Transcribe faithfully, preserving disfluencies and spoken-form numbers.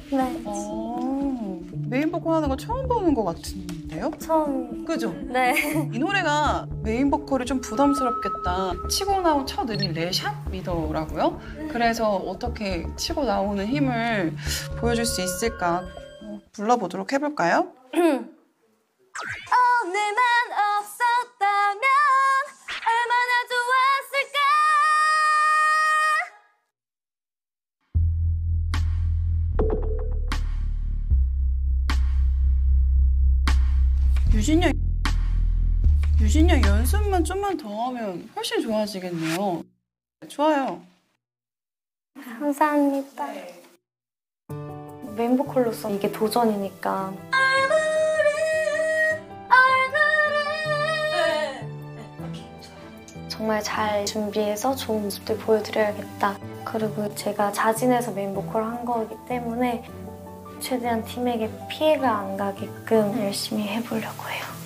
네. 어, 메인 보컬 하는 거 처음 보는 것 같은데요? 처음. 그죠? 네. 이 노래가 메인 보컬이 좀 부담스럽겠다. 치고 나온 첫 음이 레샵이더라고요. 그래서 어떻게 치고 나오는 힘을 보여줄 수 있을까 어, 불러보도록 해볼까요? 오늘만 없었다면 얼마나 좋았을까. 유진이 유진이 연습만 좀만 더 하면 훨씬 좋아지겠네요. 좋아요. 감사합니다. 메인 보컬로서 이게 도전이니까. 정말 잘 준비해서 좋은 모습들 보여드려야겠다. 그리고 제가 자진해서 메인 보컬 한 거기 때문에 최대한 팀에게 피해가 안 가게끔 열심히 해보려고 해요.